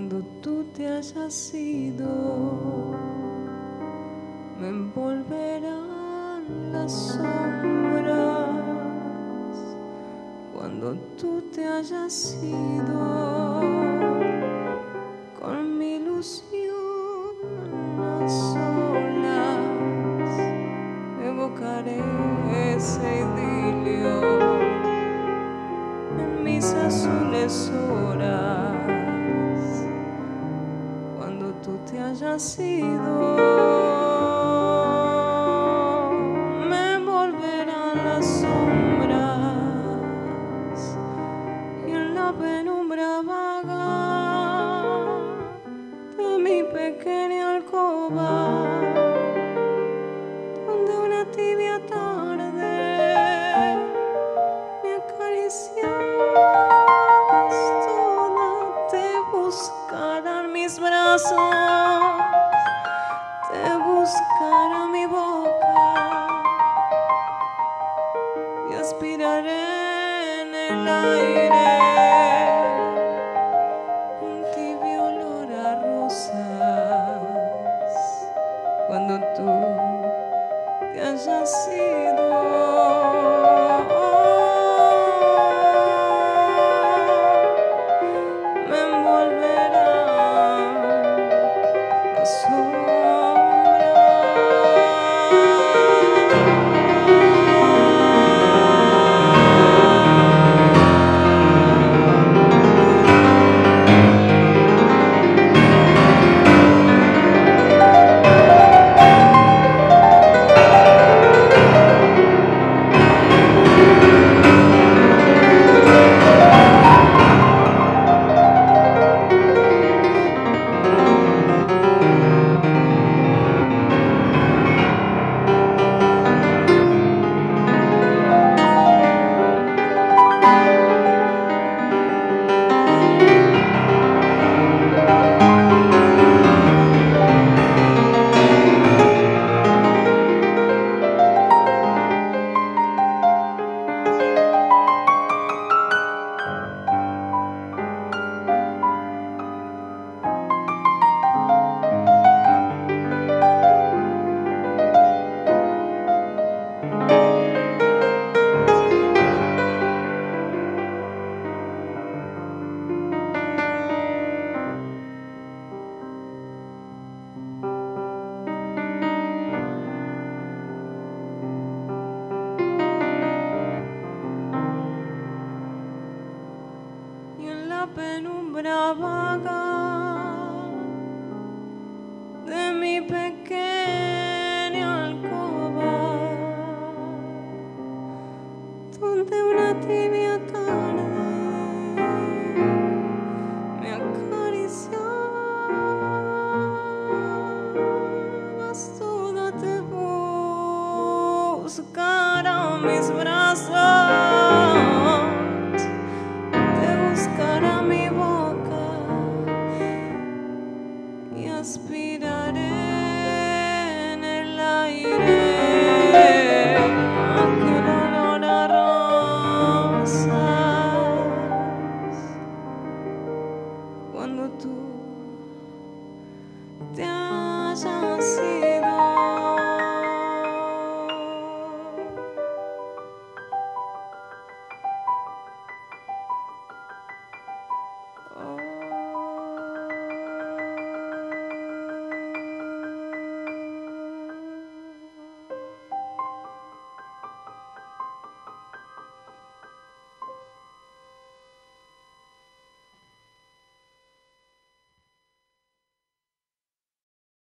Cuando tú te hayas ido, me envolverán las sombras. Cuando tú te hayas ido, con mi ilusión a solas, evocaré ese idilio en mis azules horas. Cuando tú te hayas ido, me envolverán las sombras y en la penumbra vaga de mi pequeña alcoba, donde una tibia tarde me acariciabas toda, te buscarán mis brazos, te buscará mi boca y aspiraré en el aire un tibio olor a rosas. Cuando tú te hayas ido, me envolverán las sombras. Y en la penumbra vaga de mi pequeña alcoba, donde una tibia